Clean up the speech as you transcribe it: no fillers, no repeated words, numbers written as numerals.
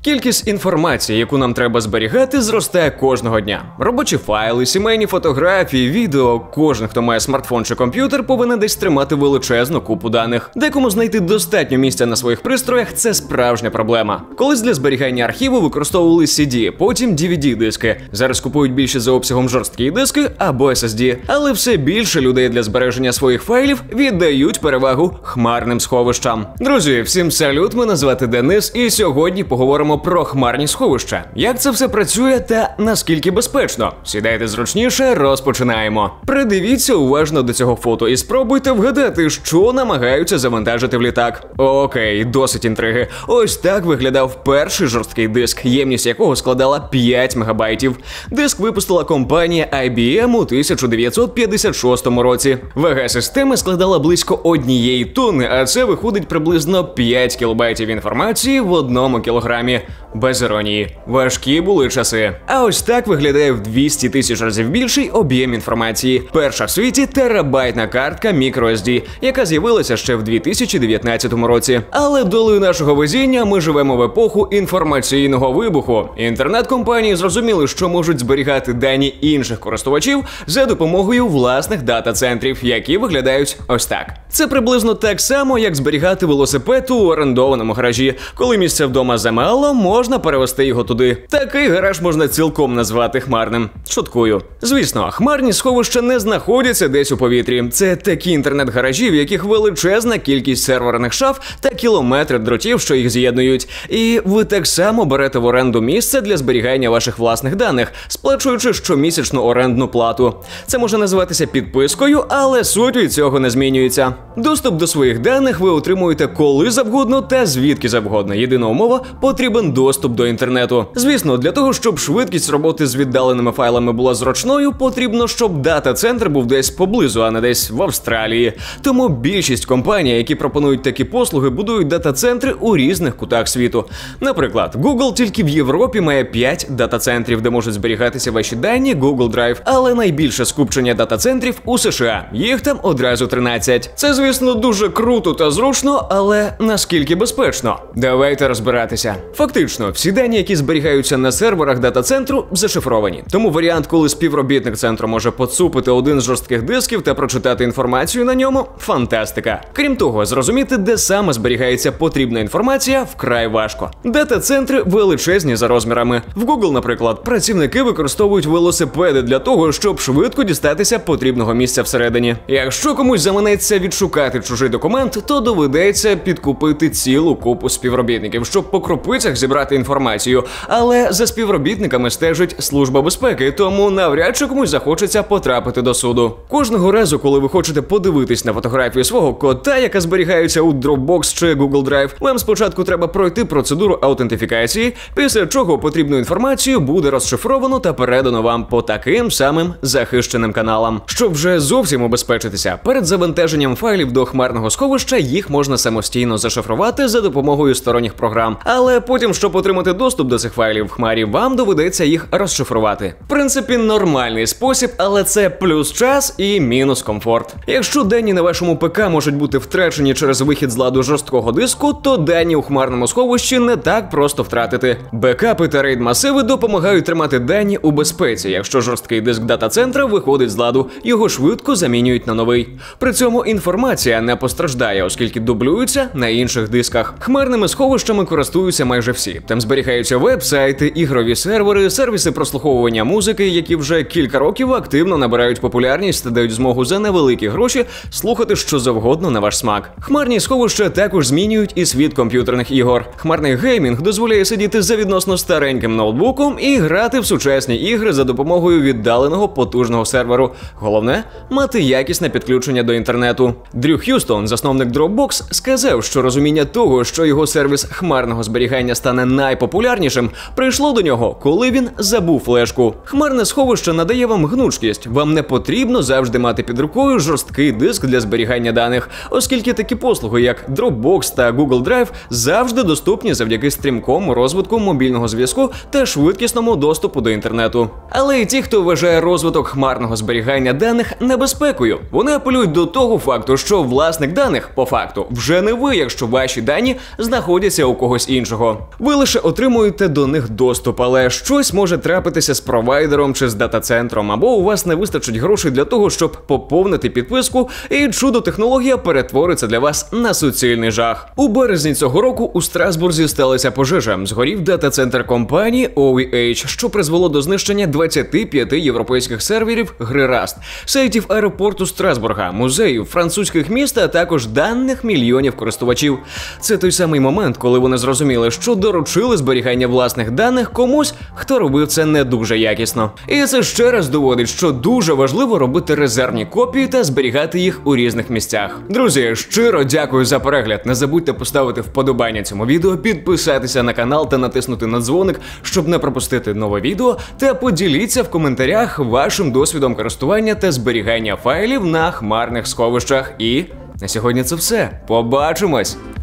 Кількість інформації, яку нам треба зберігати, зростає кожного дня. Робочі файли, сімейні фотографії, відео. Кожен, хто має смартфон чи комп'ютер, повинен десь тримати величезну купу даних. Декому знайти достатньо місця на своїх пристроях – це справжня проблема. Колись для зберігання архіву використовували CD, потім DVD-диски. Зараз купують більше за обсягом жорсткі диски або SSD. Але все більше людей для збереження своїх файлів віддають перевагу хмарним сховищам. Друзі, всім салют, мене звати Денис, і сьогодні поговоримо про хмарні сховища. Як це все працює та наскільки безпечно? Сідайте зручніше, розпочинаємо. Придивіться уважно до цього фото і спробуйте вгадати, що намагаються завантажити в літак. Окей, досить інтриги. Ось так виглядав перший жорсткий диск, ємність якого складала 5 мегабайтів. Диск випустила компанія IBM у 1956 році. Вага системи складала близько 1 тонни, а це виходить приблизно 5 кілобайтів інформації в 1 кілограмі. Без іронії. Важкі були часи. А ось так виглядає в 200 тисяч разів більший об'єм інформації. Перша в світі терабайтна картка microSD, яка з'явилася ще в 2019 році. Але долею нашого везіння ми живемо в епоху інформаційного вибуху. Інтернет-компанії зрозуміли, що можуть зберігати дані інших користувачів за допомогою власних дата-центрів, які виглядають ось так. Це приблизно так само, як зберігати велосипед у орендованому гаражі. Коли місця вдома замало, можна перевести його туди. Такий гараж можна цілком назвати хмарним. Шуткую. Звісно, хмарні сховища не знаходяться десь у повітрі. Це такі інтернет-гаражі, в яких величезна кількість серверних шаф та кілометри дротів, що їх з'єднують. І ви так само берете в оренду місце для зберігання ваших власних даних, сплачуючи щомісячну орендну плату. Це може називатися підпискою, але суть від цього не змінюється. Доступ до своїх даних ви отримуєте коли завгодно та звідки завгодно. Єдина умова – потрібен доступ до інтернету. Звісно, для того, щоб швидкість роботи з віддаленими файлами була зручною, потрібно, щоб дата-центр був десь поблизу, а не десь в Австралії. Тому більшість компаній, які пропонують такі послуги, будують дата-центри у різних кутах світу. Наприклад, Google тільки в Європі має 5 дата-центрів, де можуть зберігатися ваші дані Google Drive. Але найбільше скупчення дата-центрів у США. Їх там одразу 13. Це, звісно, дуже круто та зручно, але наскільки безпечно? Давайте розбиратися. Фактично, всі дані, які зберігаються на серверах дата-центру, зашифровані. Тому варіант, коли співробітник центру може поцупити один з жорстких дисків та прочитати інформацію на ньому – фантастика. Крім того, зрозуміти, де саме зберігається потрібна інформація, вкрай важко. Дата-центри величезні за розмірами. В Google, наприклад, працівники використовують велосипеди для того, щоб швидко дістатися потрібного місця всередині. Якщо комусь заманеться відшукати чужий документ, то доведеться підкупити цілу купу співробітників, щоб по крупицях зібрати інформацію. Але за співробітниками стежить Служба безпеки, тому навряд чи комусь захочеться потрапити до суду. Кожного разу, коли ви хочете подивитись на фотографію свого кота, яка зберігається у Dropbox чи Google Drive, вам спочатку треба пройти процедуру аутентифікації, після чого потрібну інформацію буде розшифровано та передано вам по таким самим захищеним каналам. Щоб вже зовсім убезпечитися, перед завантаженням файлів до хмарного сховища їх можна самостійно зашифрувати за допомогою сторонніх програм. Але потім, щоб отримати доступ до цих файлів в хмарі, вам доведеться їх розшифрувати. В принципі, нормальний спосіб, але це плюс час і мінус комфорт. Якщо дані на вашому ПК можуть бути втрачені через вихід з ладу жорсткого диску, то дані у хмарному сховищі не так просто втратити. Бекапи та рейд-масиви допомагають тримати дані у безпеці. Якщо жорсткий диск дата-центра виходить з ладу, його швидко замінюють на новий. При цьому інформація не постраждає, оскільки дублюється на інших дисках. Хмарними сховищами користуються майже всі. Там зберігаються веб-сайти, ігрові сервери, сервіси прослуховування музики, які вже кілька років активно набирають популярність та дають змогу за невеликі гроші слухати що завгодно на ваш смак. Хмарні сховища також змінюють і світ комп'ютерних ігор. Хмарний геймінг дозволяє сидіти за відносно стареньким ноутбуком і грати в сучасні ігри за допомогою віддаленого потужного серверу. Головне – мати якісне підключення до інтернету. Дрю Х'юстон, засновник Dropbox, сказав, що розуміння того, що його сервіс хмарного зберігання стане найпопулярнішим, прийшло до нього, коли він забув флешку. Хмарне сховище надає вам гнучкість. Вам не потрібно завжди мати під рукою жорсткий диск для зберігання даних, оскільки такі послуги, як Dropbox та Google Drive, завжди доступні завдяки стрімкому розвитку мобільного зв'язку та швидкісному доступу до інтернету. Але і ті, хто вважає розвиток хмарного зберігання даних небезпекою, вони апелюють до того факту, що власник даних, по факту, вже не ви, якщо ваші дані знаходяться у когось іншого. Ви лише отримуєте до них доступ, але щось може трапитися з провайдером чи з дата-центром, або у вас не вистачить грошей для того, щоб поповнити підписку, і чудо-технологія перетвориться для вас на суцільний жах. У березні цього року у Страсбурзі сталася пожежа. Згорів дата-центр компанії OVH, що призвело до знищення 25 європейських серверів гри Rust, сайтів аеропорту Страсбурга, музеїв, французьких міст, а також даних мільйонів користувачів. Це той самий момент, коли вони зрозуміли, що доручили зберігання власних даних комусь, хто робив це не дуже якісно. І це ще раз доводить, що дуже важливо робити резервні копії та зберігати їх у різних місцях. Друзі, щиро дякую за перегляд. Не забудьте поставити вподобання цьому відео, підписатися на канал та натиснути на дзвоник, щоб не пропустити нове відео, та поділіться в коментарях вашим досвідом користування та зберігання файлів на хмарних сховищах. І на сьогодні це все. Побачимось!